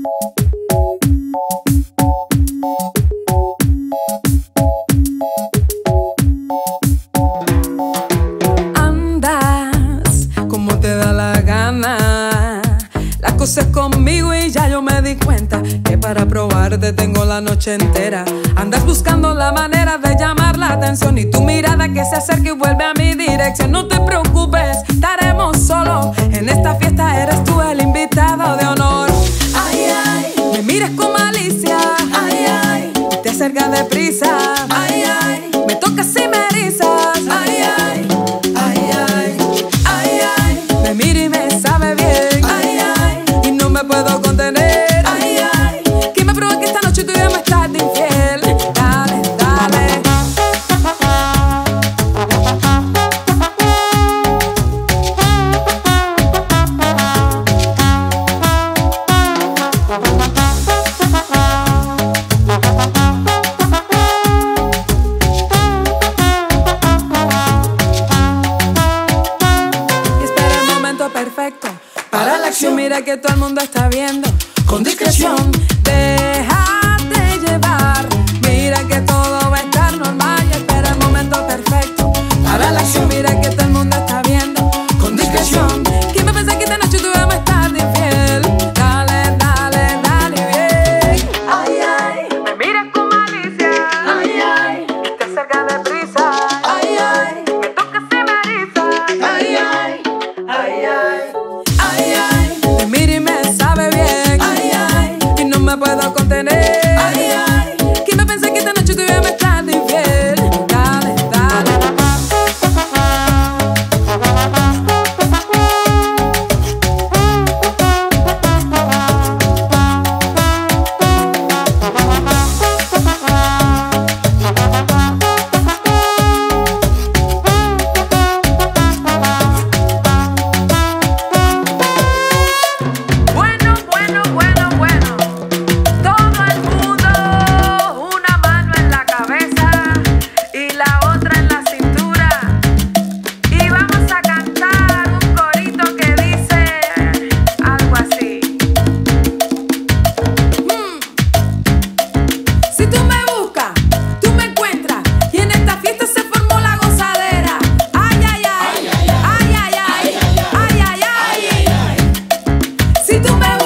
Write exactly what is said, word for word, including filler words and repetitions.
Andas como te da la gana, la cosa es conmigo y ya yo me di cuenta que para probarte tengo la noche entera. Andas buscando la manera de llamar la atención y tu mirada que se acerca y vuelve a mi dirección. No te preocupes, estaremos solos. En esta fiesta eres tú el invitado de honor. Ay, ay, me miras con malicia. Ay, ay, te acercas deprisa. Ay, ay, me tocas y me erizas. Ay, ay, ay, ay, ay, ay, me mira y me sabe bien. Ay, ay, y no me puedo contener. Ay, ay, que me prueba que esta noche tú ya me estás de infiel. Dale, dale. Y espera el momento perfecto para la acción. Mira que todo el mundo está viendo. Con discreción, déjate llevar. Mira que todo va a estar normal. Y espera el momento perfecto para la acción. Mira que todo el mundo está viendo. Con discreción, ¿quién va a pensar que esta noche tú vas a estar de infiel? Dale, dale, dale bien. Ay, ay, me miras con malicia. Ay, ay, te acercas deprisa. Ay, ay, me tocas y me erizas. Ay, ay, ay, ay, ay, ay, me mira y me sabe bien. Ay, ay, y no me puedo contener. Ay, ay, ¿quién me pensé que esta noche tú ya me estás de infiel? Dale, dale. Bueno, bueno, bueno, bueno. Todo el mundo, una mano en la cabeza y la otra en la cintura. Y vamos a cantar un corito que dice algo así. Mm. Si tú me buscas, tú me encuentras. Y en esta fiesta se formó la gozadera. Ay, ay, ay. Ay, ay, ay. Ay, ay, ay. Si tú me